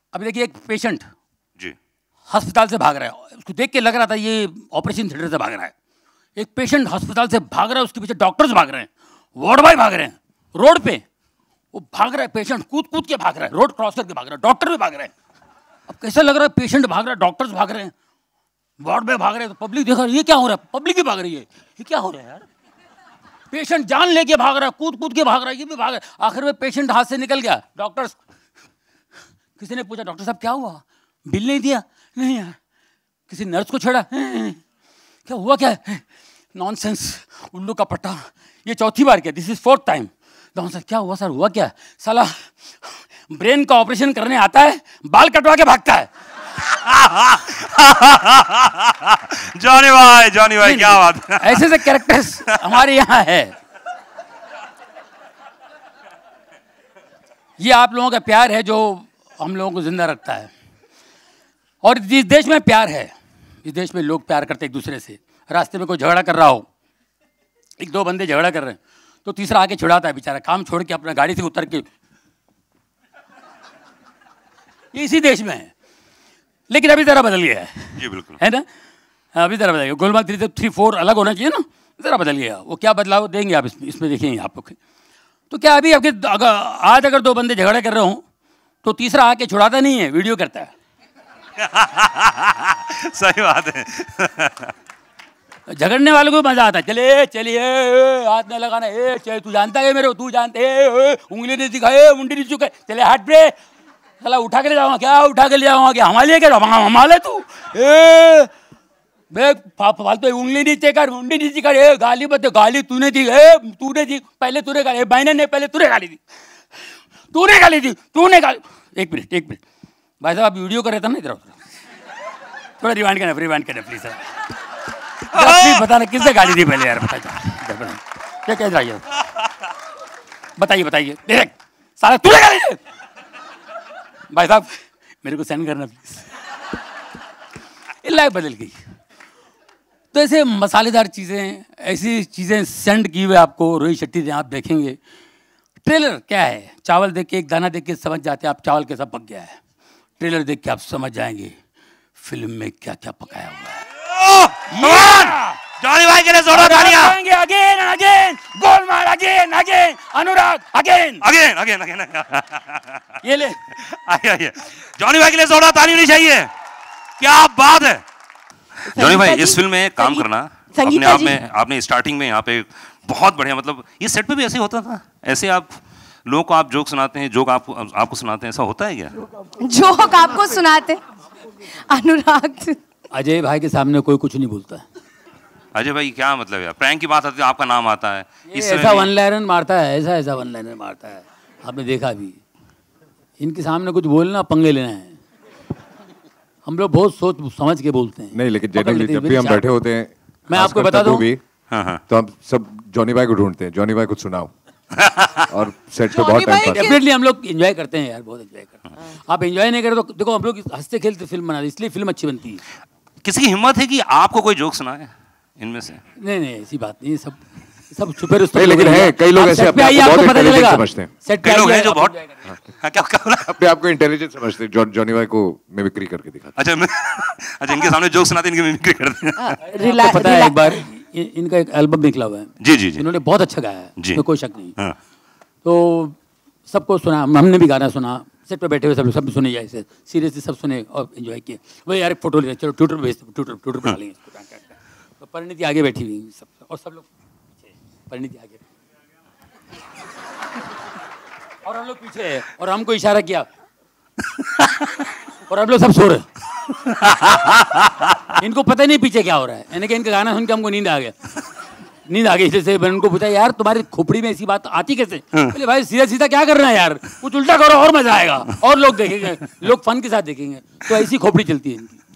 अभी देखिए एक पेशेंट जी अस्पताल से भाग रहा है, उसको देख के लग रहा था ये ऑपरेशन थिएटर से भाग रहा है। एक पेशेंट अस्पताल से भाग रहा है, उसके पीछे डॉक्टर्स भाग रहे हैं, वार्ड बॉय भाग रहे हैं, रोड पे वो भाग रहा है, पेशेंट कूद कूद के भाग रहा है, रोड क्रॉस करके भाग रहा है, डॉक्टर भी भाग रहे हैं। अब कैसा लग रहा है, पेशेंट भाग रहा है, डॉक्टर्स भाग रहे हैं, वार्ड बॉय भाग रहे हैं, तो पब्लिक देख रहा है ये क्या हो रहा है, पब्लिक ही भाग रही है, ये क्या हो रहा है यार। पेशेंट जान लेके भाग रहा है, कूद कूद के भाग रहा है, ये भी भाग रहा है। आखिर में पेशेंट हाथ से निकल गया, डॉक्टर्स, किसी ने पूछा डॉक्टर साहब क्या हुआ, बिल नहीं दिया, नहीं यार। किसी नर्स को छेड़ा, क्या हुआ, क्या है, नॉनसेंस, उल्लू का पट्टा, ये चौथी बार किया, this is 4th time. Sir क्या हुआ, सर हुआ क्या, साला ब्रेन का ऑपरेशन करने आता है, बाल कटवा के भागता है। जॉनी भाई क्या बात है। ऐसे से कैरेक्टर्स हमारे यहाँ है। ये आप लोगों का प्यार है जो हम लोगों को जिंदा रखता है। और जिस देश में प्यार है, इस देश में लोग प्यार करते एक दूसरे से। रास्ते में कोई झगड़ा कर रहा हो, एक दो बंदे झगड़ा कर रहे हैं, तो तीसरा आके छुड़ाता है, बेचारा काम छोड़ के अपना गाड़ी से उतर के। ये इसी देश में है, लेकिन अभी जरा बदल गया है। जी बिल्कुल है ना, अभी जरा बदल गया। गोलमाल 3-4 अलग होना चाहिए ना, जरा बदल गया। वो क्या बदलाव देंगे आप इसमें देखेंगे आप लोग। तो क्या अभी आपके आज अगर दो बंदे झगड़ा कर रहे हो तो तीसरा आके छुड़ाता नहीं है, वीडियो करता है। सही बात है। झगड़ने वालों को मजा आता है, चले चलिए हाथ में लगाना, चले तू जानता है मेरे को, तू जानते उंगली नहीं दिखाए, मुंडी नहीं चुके, चले हाथ पे, चला उठा के ले जाऊंगा, क्या उठा के ले जाऊंगा, क्या हमारे लिए, क्या हमारे तू फालतू उंगली नीचे कर, मुंडी नीचे कर, गाली मत दे, गाली तूने दी, तूने दी, पहले तूने गाली, मैंने नहीं, पहले तूने गाली दी, तूने गाली दी, तूने गाली। एक मिनट भाई साहब, आप वीडियो कर रहे थे ना, इधर थोड़ा रिवाइंड करना प्लीज सर। प्लीज बताना किसने गाली दी पहले यार, क्या कह रहा है, बताइए डायरेक्ट, सारा तूने गाली दी। भाई साहब मेरे को सेंड करना प्लीज। लाइफ बदल गई। तो ऐसे मसालेदार चीज़ें, ऐसी चीज़ें सेंड की हुए आपको रोहित शेट्टी ने, आप देखेंगे। ट्रेलर क्या है, चावल देख के, एक दाना देख के समझ जाते हैं आप चावल कैसा पक गया है। ट्रेलर देख के आप समझ जाएंगे फिल्म में क्या क्या पकाया हुआ है। जॉनी भाई के लिए जोड़ा तालियां। Again Golmaal, again Anurag, again. ये ले आइए जॉनी भाई के लिए जोड़ा ताली होनी चाहिए। क्या बात है जॉनी भाई, इस फिल्म में काम करना अपने आप में, आपने स्टार्टिंग में यहाँ पे बहुत बढ़िया, मतलब ये सेट पे भी ऐसे होता था, ऐसे आप लोगों को आप जोक सुनाते हैं, जोक आपको सुनाते हैं, ऐसा होता है क्या? जोक आपको सुनाते अनुराग? अजय भाई के सामने कोई कुछ नहीं बोलता है। अजय भाई क्या मतलब है, प्रैंक की बात आती है आपका नाम आता है, ऐसा वन लाइनर मारता है, ऐसा वन लाइनर मारता है, आपने देखा भी। इनके सामने कुछ बोलना पंगे लेना है, हम लोग बहुत सोच समझ के बोलते हैं। नहीं लेकिन जनरली जब भी हम बैठे होते हैं, मैं आपको बता दूं, तो हम सब जॉनी भाई को ढूंढते हैं, जॉनी भाई कुछ सुनाओ। और सेट पे बहुत टाइम पास। डेफिनेटली हम लोग एंजॉय करते हैं यार, बहुत एंजॉय करते हैं। आप एंजॉय नहीं करें तो देखो, हम लोग हंसते खेलते फिल्म बनाते, इसलिए फिल्म अच्छी बनती है। किसी की हिम्मत है कि आपको कोई जोक सुनाए इनमें से? नहीं ऐसी बात नहीं, सब छुपे रुस्तम। लेकिन है कई लोग ऐसे अपने आप को बहुत इंटेलिजेंट समझते हैं। कई लोग हैं जो बहुत अपने आप को इंटेलिजेंट समझते हैं, जॉनी भाई को मिमिक्री करके दिखाते हैं। अच्छा इनके सामने जोक सुनाते, इनकी मिमिक्री करते हैं। पता है एक बार इनका एक एल्बम निकला हुआ है, जी इन्होंने बहुत अच्छा गाया है, इसमें कोई शक नहीं। हाँ। तो सबको सुना, हमने भी गाना सुना, सेट पे बैठे हुए सब सुने, ऐसे सीरियसली सब सुने और एंजॉय किए। वही यार फोटो ले, चलो ट्विटर पे भेज, ट्विटर पे डालेंगे इसको। तो परिणीति आगे बैठी हुई सब, और सब लोग परिणीति आगे, और हम लोग पीछे है, और हमको इशारा किया और हम लोग सब सो रहे। इनको पता नहीं पीछे क्या हो रहा है, यानी कि इनका गाना सुन के हमको नींद आ गई। जैसे मैंने उनको पूछा, यार तुम्हारी खोपड़ी में ऐसी बात आती कैसे? बोले भाई सीधा क्या करना है यार, कुछ उल्टा करो और मजा आएगा, और लोग देखेंगे, लोग फन के साथ देखेंगे। तो ऐसी खोपड़ी चलती है इनकी।